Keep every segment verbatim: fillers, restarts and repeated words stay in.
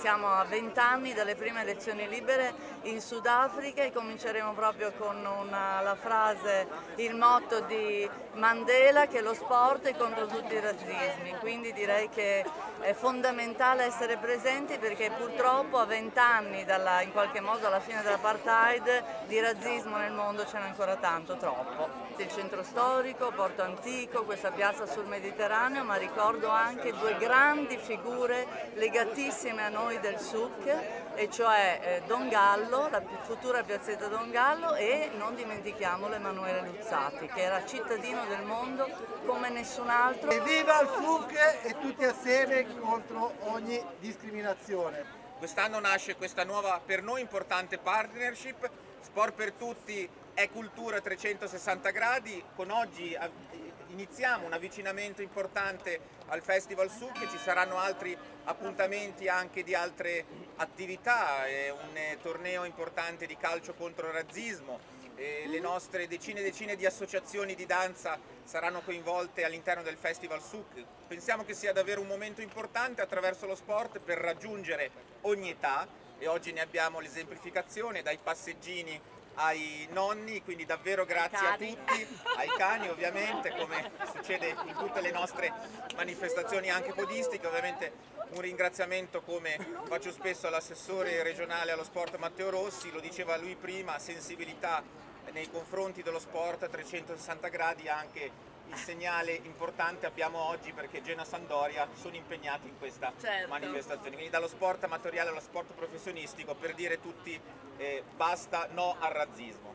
siamo a vent'anni dalle prime elezioni libere in Sudafrica e cominceremo proprio con una, la frase, il motto di Mandela, che lo sport è contro tutti i razzismi, quindi direi che è fondamentale essere presenti, perché purtroppo a vent'anni dalla, in qualche modo alla fine dell'apartheid, di razzismo nel mondo ce n'è ancora tanto, troppo. Il centro storico, Porto Antico, questa piazza sul Mediterraneo, ma ricordo anche due grandi figure legatissime a noi del S U C, e cioè eh, Don Gallo, la futura piazzetta Don Gallo, e non dimentichiamolo Emanuele Luzzati, che era cittadino del mondo come nessun altro. Evviva il S U C e tutti assieme contro ogni discriminazione. Quest'anno nasce questa nuova, per noi importante partnership, Sport per Tutti è cultura a trecentosessanta gradi, con oggi iniziamo un avvicinamento importante al Festival S U C, ci saranno altri appuntamenti anche di altre attività, un torneo importante di calcio contro il razzismo, le nostre decine e decine di associazioni di danza saranno coinvolte all'interno del Festival S U C. Pensiamo che sia davvero un momento importante attraverso lo sport per raggiungere ogni età, e oggi ne abbiamo l'esemplificazione dai passeggini ai nonni, quindi davvero grazie a tutti, ai cani ovviamente, come succede in tutte le nostre manifestazioni anche podistiche. Ovviamente un ringraziamento, come faccio spesso, all'assessore regionale allo sport Matteo Rossi, lo diceva lui prima, sensibilità nei confronti dello sport a trecentosessanta gradi, anche il segnale importante abbiamo oggi perché Gena Sandoria sono impegnati in questa certo. manifestazione, quindi dallo sport amatoriale allo sport professionistico, per dire tutti eh, basta no al razzismo.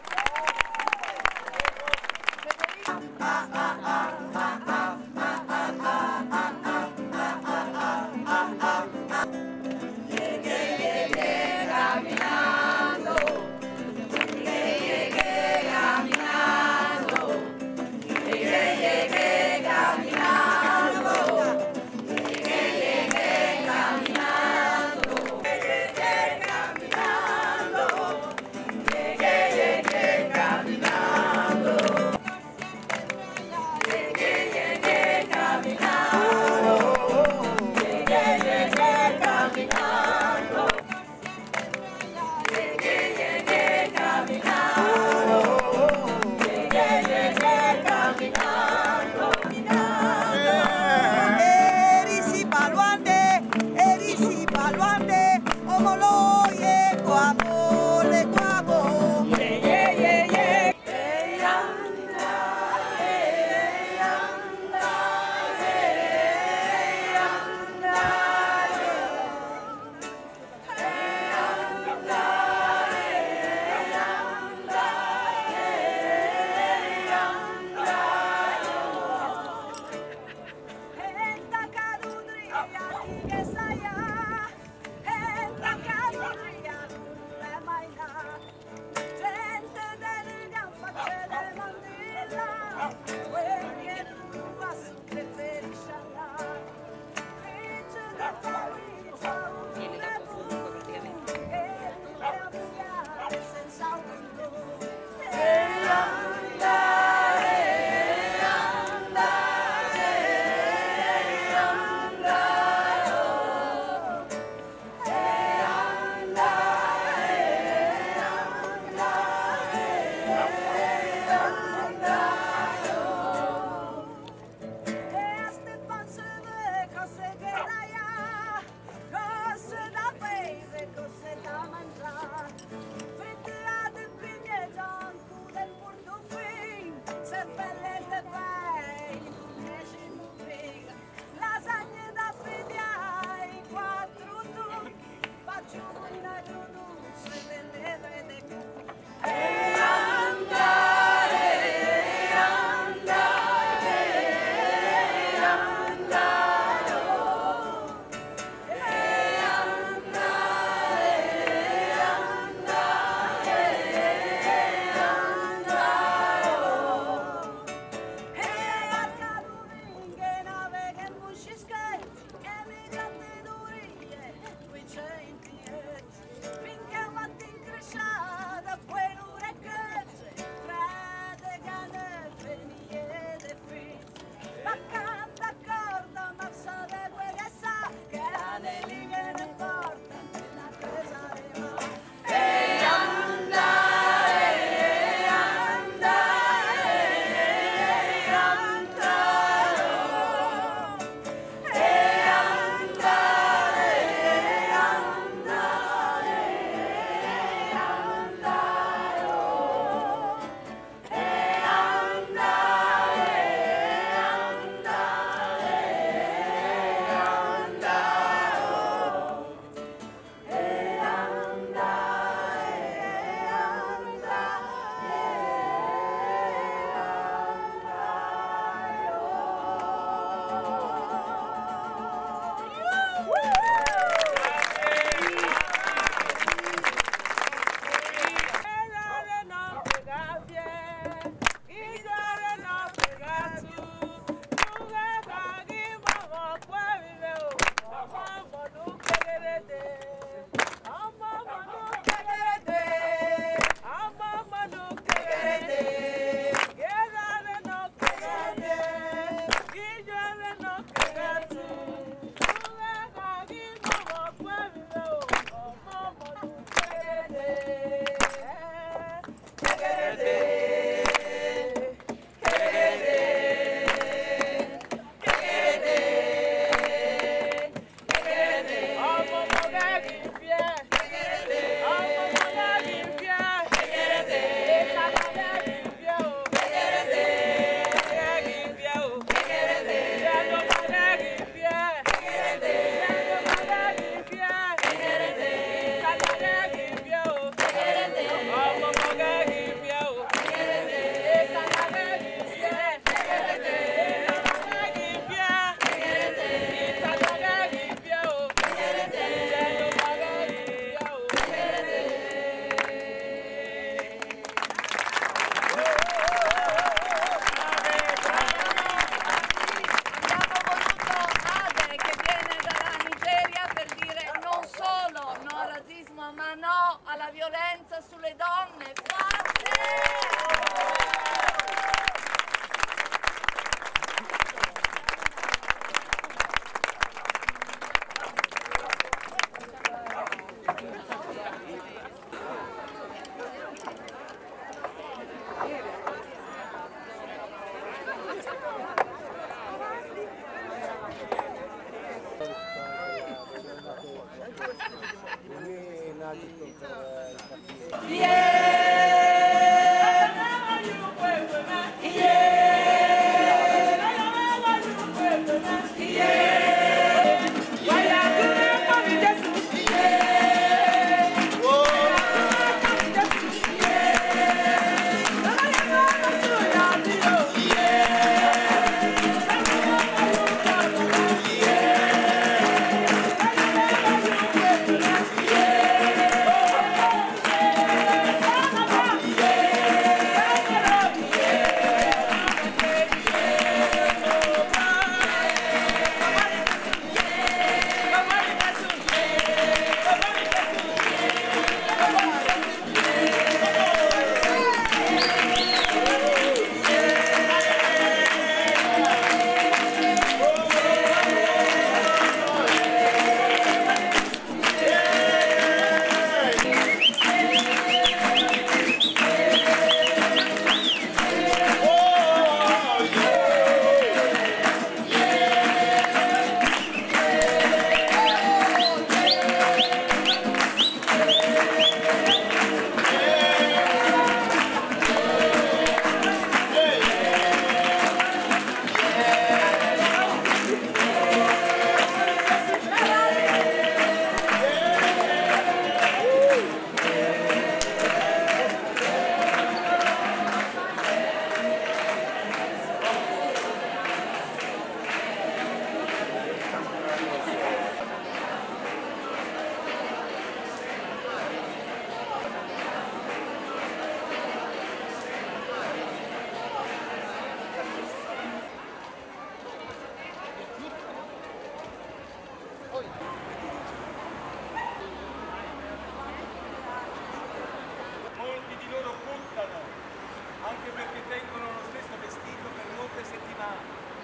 Molti di loro puntano, anche perché tengono lo stesso vestito per molte settimane.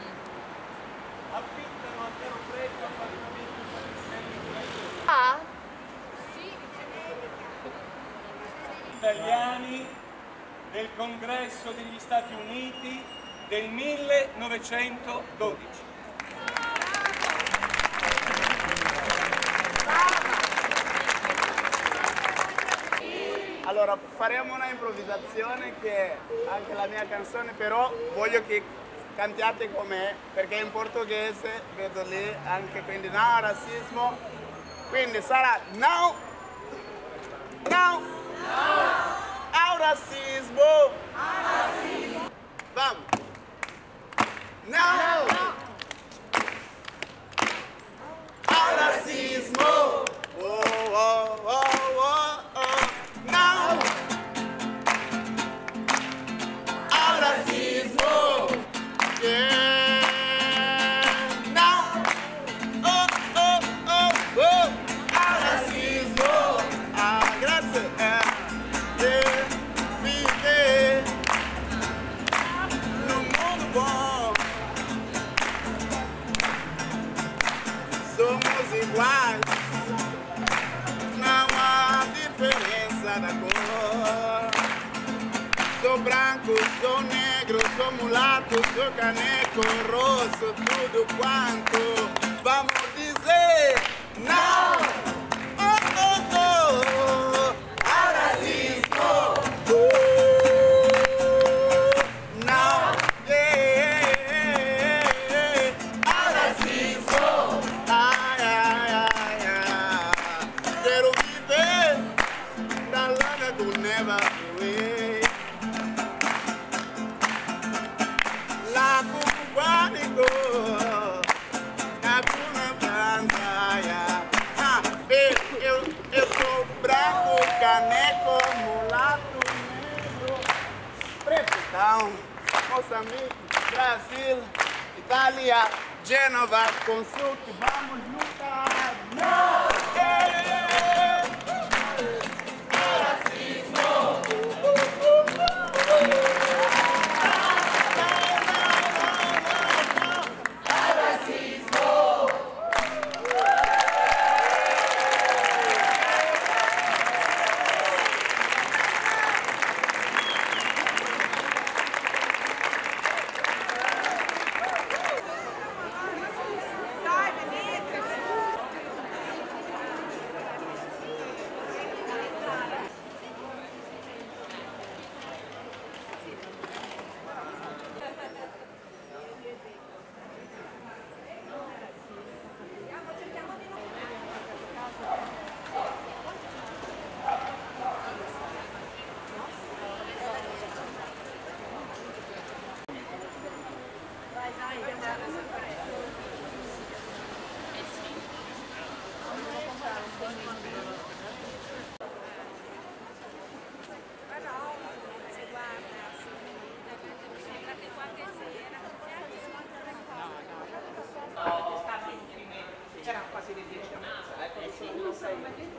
Affittano a caro prezzo appartamenti per Ah? italiani del Congresso degli Stati Uniti del millenovecentododici. Allora, faremo una improvvisazione che è anche la mia canzone, però voglio che cantiate con me, perché è in portoghese, vedo lì anche, quindi no razzismo. Quindi sarà no, no, ao racismo. Vamos. Não, ao racismo. Oh, oh, oh, oh, oh. Não, ao racismo. Yeah. Não, oh, oh, oh, oh. Ao racismo. Ah, graças a Deus. Viver no mundo bom. Somos iguais. Não há diferença da cor. Sou branco, sou negro, sou mulato, sou caneco, rosso, tudo quanto. Vamos dizer não! Oh, oh, oh, ao racismo! Uh, não! Yeah, ao racismo! Ai, ai, ai, ai. Quero viver da lana do never away. La cubanico, na cuna brancaia. Ha, eu, eu, eu sou branco, caneco, mulato, negro, pretão, Moçambique, Brasil, Itália, Gênova, com sul que vamos lutar. Não! quasi le dieci e mezza, ecco che sono non sei.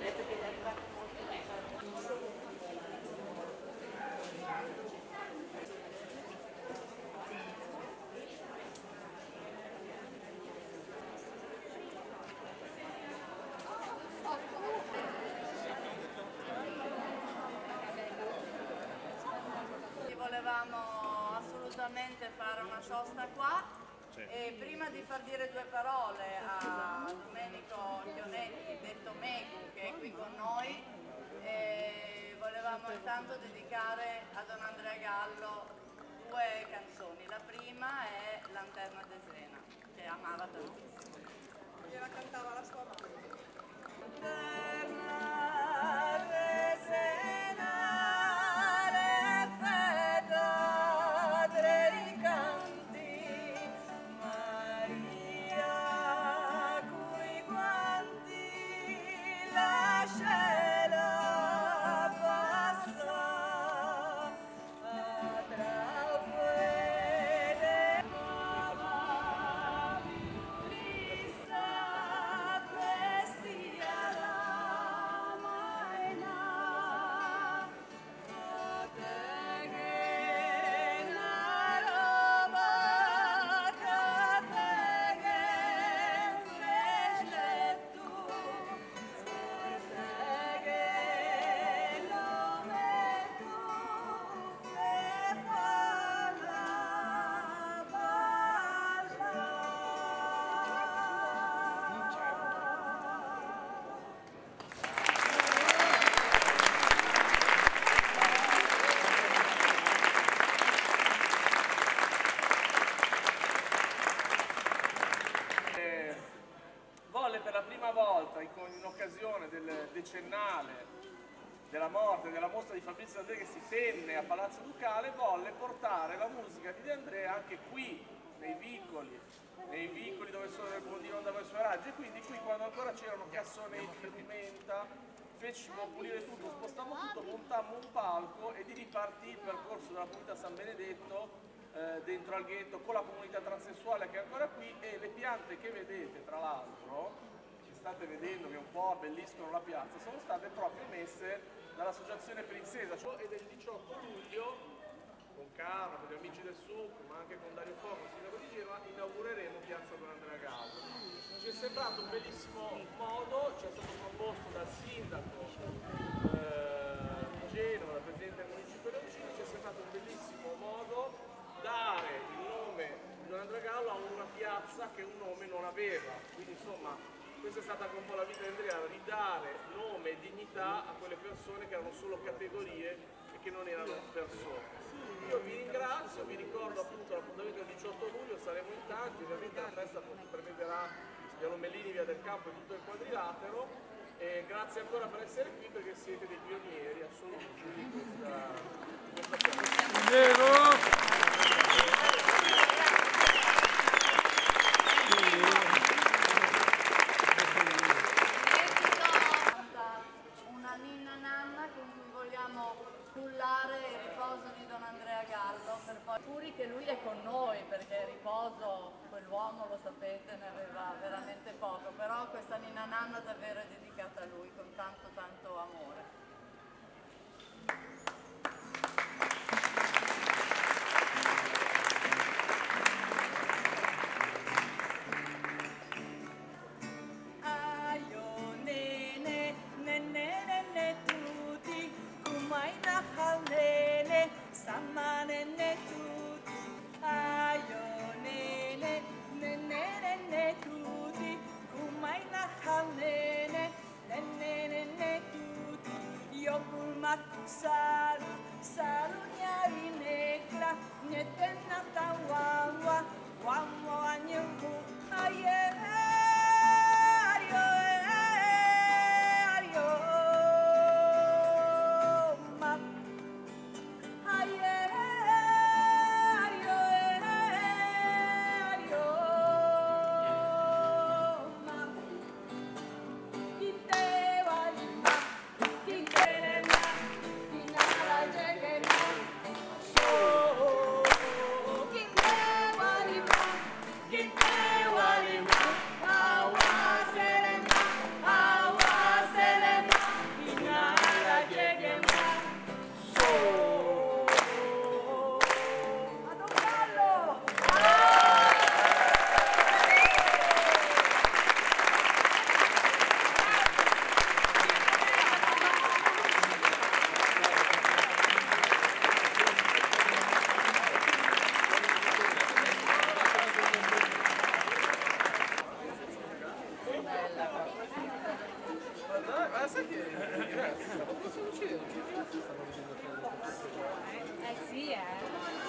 Volevamo assolutamente fare una sosta qua e prima di far dire due parole a Domenico Chionetti, detto Megu, che è qui con noi, eh, volevamo intanto dedicare a Don Andrea Gallo due canzoni. La prima è Lanterna d'Esena, che amava tantissimo. Gliela cantava la sua mamma. Lanterna d'Esena, in occasione del decennale della morte della mostra di Fabrizio De André che si tenne a Palazzo Ducale, volle portare la musica di De André anche qui, nei vicoli, nei vicoli dove sono nel Bondino andavano i suoi raggi, e quindi qui quando ancora c'erano cassonetti, pimenta, fecimo pulire tutto, spostammo tutto, montammo un palco e di ripartì il percorso della comunità San Benedetto eh, dentro al ghetto con la comunità transessuale che è ancora qui, e le piante che vedete tra l'altro, state vedendo che un po' abbelliscono la piazza, sono state proprio messe dall'associazione Princesa, ed è il diciotto luglio con Carlo, con gli amici del Suc, ma anche con Dario Foco, sindaco di Genova, inaugureremo Piazza Don Andrea Gallo. Ci è sembrato un bellissimo modo, ci è stato proposto dal sindaco eh, di Genova, dal presidente del municipio Leoncini, ci è sembrato un bellissimo modo dare il nome di Don Andrea Gallo a una piazza che un nome non aveva, quindi insomma questa è stata anche un po' la vita di Andrea, ridare nome e dignità a quelle persone che erano solo categorie e che non erano persone. Io vi ringrazio, vi ricordo appunto l'appuntamento del diciotto luglio, saremo in tanti, ovviamente la festa prevederà via Lomellini, via del Campo e tutto il quadrilatero, e grazie ancora per essere qui perché siete dei pionieri assoluti di questa, di questa piazza. Cullare il riposo di Don Andrea Gallo, per poi puri che lui è con noi, perché il riposo, quell'uomo lo sapete, ne aveva veramente poco, però questa Ninna Nanna davvero è dedicata a lui con tanto tanto amore. Saru, saru nyari nekla, nyetena tawawa, wawa nyuku, aye, ayo, ayo, ma, aye, ayo, ayo, ma, kite wali ma, kite na. Ma sai che è diverso? Stavo succedendo? Eh sì, eh.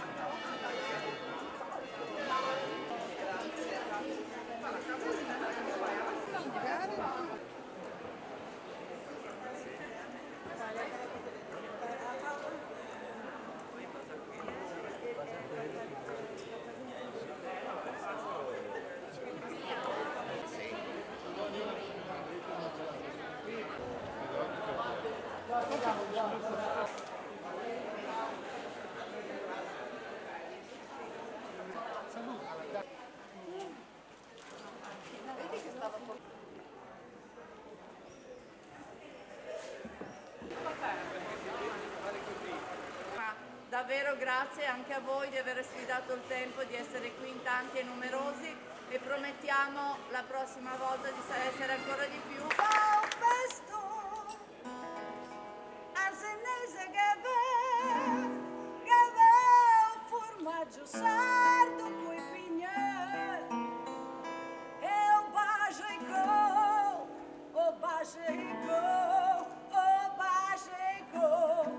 Davvero grazie anche a voi di aver sfidato il tempo, di essere qui in tanti e numerosi e promettiamo la prossima volta di essere ancora di più. Ciao pesto, arsenese che ve, che ve, formaggio sardo coi pignè, e o bacico, o bacico, o bacico.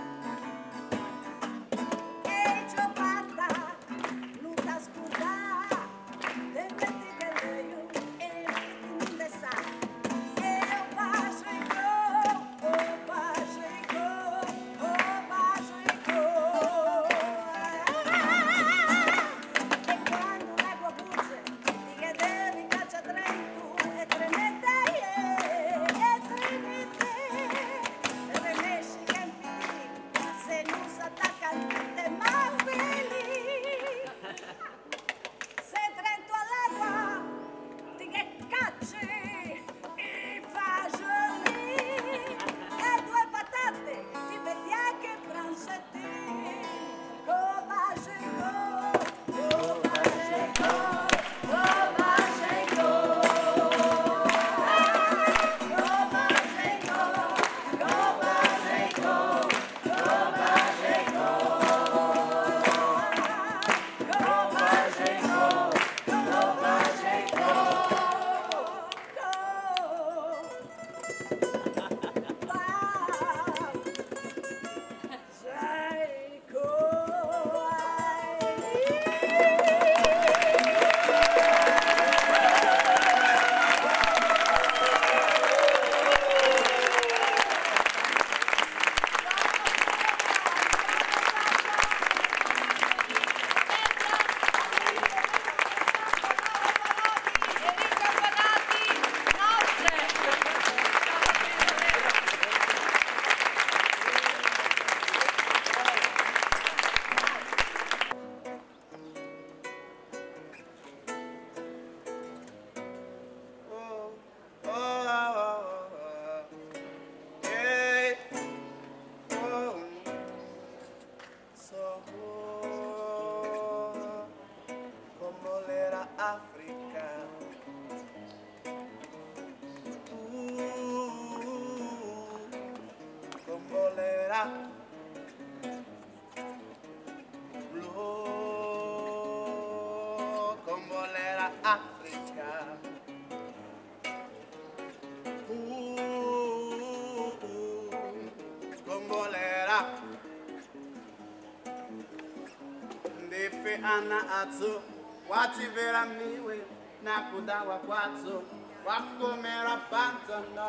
Ana azu, wati vera miwe, nakuda wa kwazo, wakomera pantana.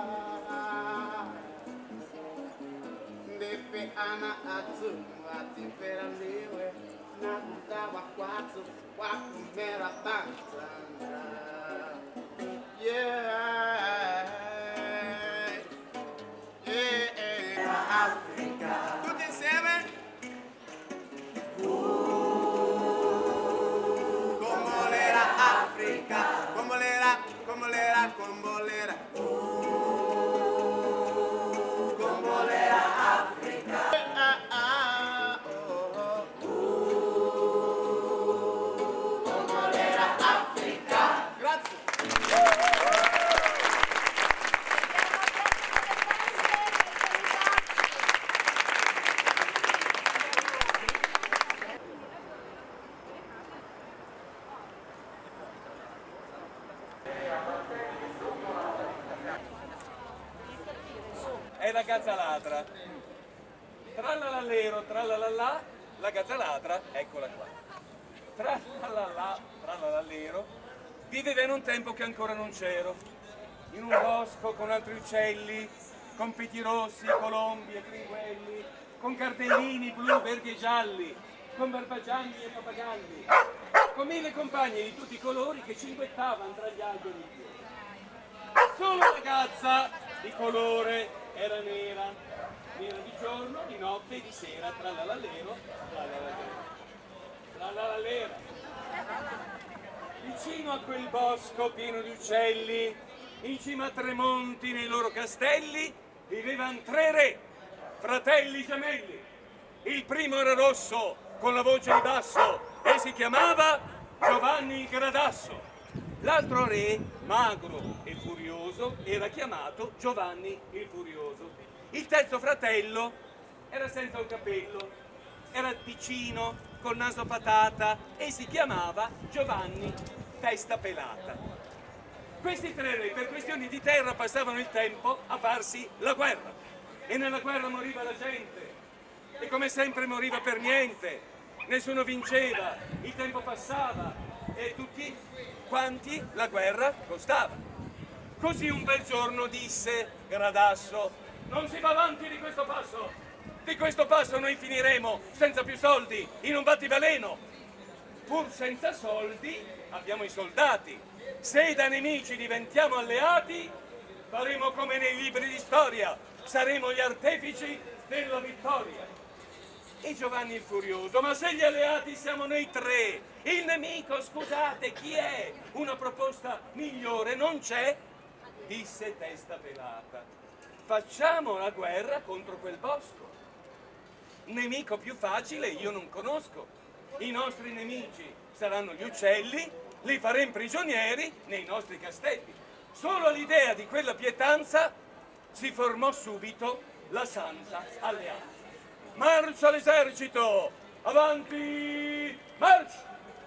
Ndefe ana azu, wati vera miwe, nakuda wa kwazo, wakomera pantana. Yeah, yeah, Africa. Tutti insieme. Combolera, combolera, combolera. Combolera Africa. Ah, ah, oh, oh. Combolera Africa. Grazie. è la gazzaladra. Tralalallero, tralalallà, la gazzaladra, eccola qua. Tralalallà, tralalallero, viveva in un tempo che ancora non c'ero, in un bosco con altri uccelli, con petirossi, colombi e gringuelli, con cardellini blu, verdi e gialli, con barbagianni e pappagalli, con mille compagni di tutti i colori che cinguettavano tra gli alberi. Solo la gazza di colore era nera, nera di giorno, di notte e di sera, tralalallero, tralalallero, tralalallero. Vicino a quel bosco pieno di uccelli, in cima a tre monti nei loro castelli, vivevano tre re, fratelli gemelli. Il primo era rosso, con la voce di basso, e si chiamava Giovanni il Gradasso. L'altro re, magro e furioso, era chiamato Giovanni il Furioso. Il terzo fratello era senza un capello, era piccino, col naso patata, e si chiamava Giovanni Testa Pelata. Questi tre re, per questioni di terra, passavano il tempo a farsi la guerra. E nella guerra moriva la gente. E come sempre moriva per niente. Nessuno vinceva, il tempo passava e tutti quanti la guerra costava. Così un bel giorno disse Gradasso: non si va avanti di questo passo. Di questo passo noi finiremo senza più soldi, in un battibaleno. Pur senza soldi abbiamo i soldati. Se da nemici diventiamo alleati, faremo come nei libri di storia, saremo gli artefici della vittoria. E Giovanni il Furioso: ma se gli alleati siamo noi tre, il nemico, scusate, chi è? Una proposta migliore non c'è? Disse Testa Pelata: facciamo la guerra contro quel bosco. Nemico più facile io non conosco. I nostri nemici saranno gli uccelli, li faremo prigionieri nei nostri castelli. Solo all'idea di quella pietanza si formò subito la Santa Alleanza. Marcia l'esercito! Avanti! Marcia!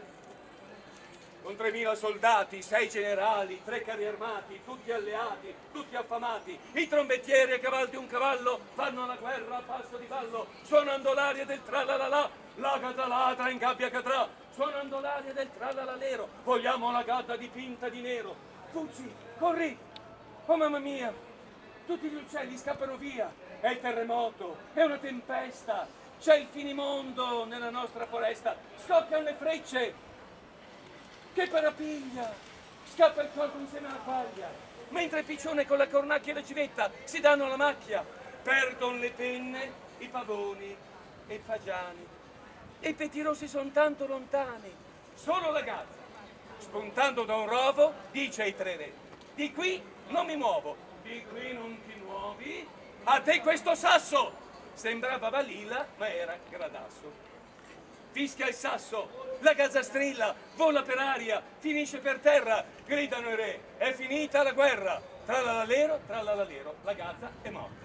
Con tremila soldati, sei generali, tre carri armati, tutti alleati, tutti affamati, i trombettieri a cavallo di un cavallo fanno la guerra a passo di ballo, suonando l'aria del tralalala, la gazzaladra in gabbia cadrà, suonando l'aria del tralalallero, vogliamo la gatta dipinta di nero. Fuggi, corri! Oh mamma mia! Tutti gli uccelli scappano via, è il terremoto, è una tempesta, c'è il finimondo nella nostra foresta, scocchiano le frecce. Che parapiglia! Scappa il corpo insieme alla paglia, mentre il piccione con la cornacchia e la civetta si danno la macchia. Perdono le penne, i pavoni e i fagiani. E i petirossi sono tanto lontani. Solo la gazza, spuntando da un rovo, dice ai tre re: di qui non mi muovo, di qui non ti muovi, a te questo sasso! Sembrava Balilla, ma era Gradasso. Fischia il sasso, la gazza strilla, vola per aria, finisce per terra, gridano i re: è finita la guerra! Tralalallero, tralalallero, la gazza è morta.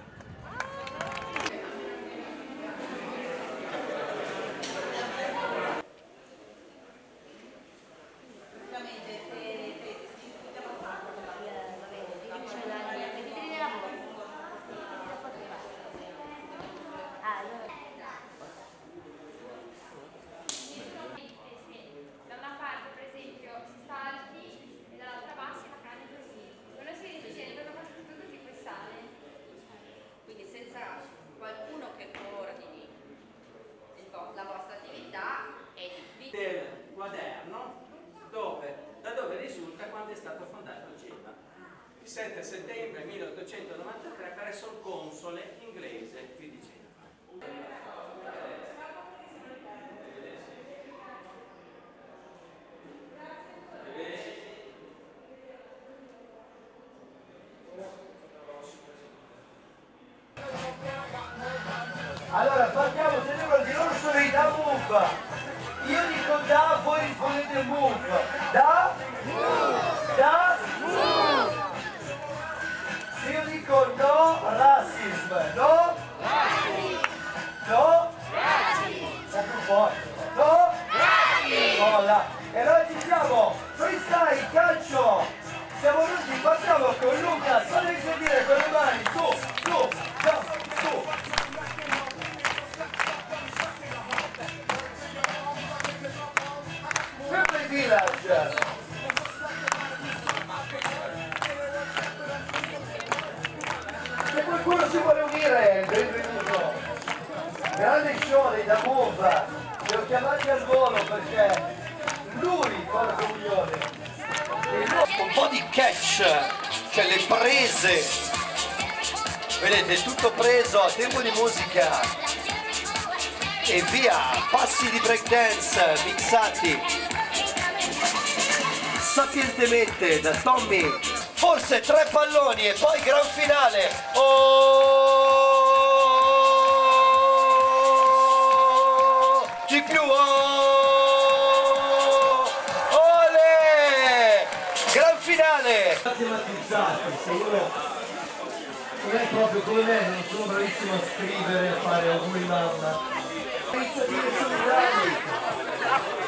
Del quaderno dove, da dove risulta quando è stato fondato Gela. Il sette settembre milleottocentonovantatré presso il console inglese qui di Gela. Allora partiamo, tenevano di loro sono i da move. Io dico da, voi rispondete move. Da? Da? Se io dico no razzismo, no? No? Un po' più forte. No? Oh, là. E allora diciamo, freestyle, calcio. Siamo venuti, partiamo con Luca, solo di dire con le mani, su, su. da Move, li ho chiamati al volo perché lui fa la comunione. Un po' di catch, cioè le prese, vedete, tutto preso a tempo di musica e via, passi di breakdance mixati sapientemente da Tommy, forse tre palloni e poi gran finale. Oh, di più, oh, ole, gran finale. Tematizzati, se uno non è proprio come me, non sono bravissimo a scrivere, a fare auguri mamma. Penso che sono bravi.